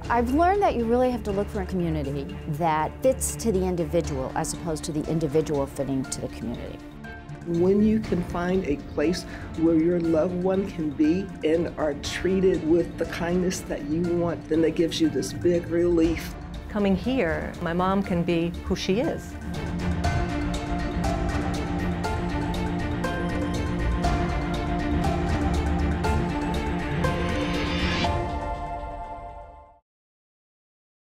I've learned that you really have to look for a community that fits to the individual as opposed to the individual fitting to the community. When you can find a place where your loved one can be and are treated with the kindness that you want, then that gives you this big relief. Coming here, my mom can be who she is.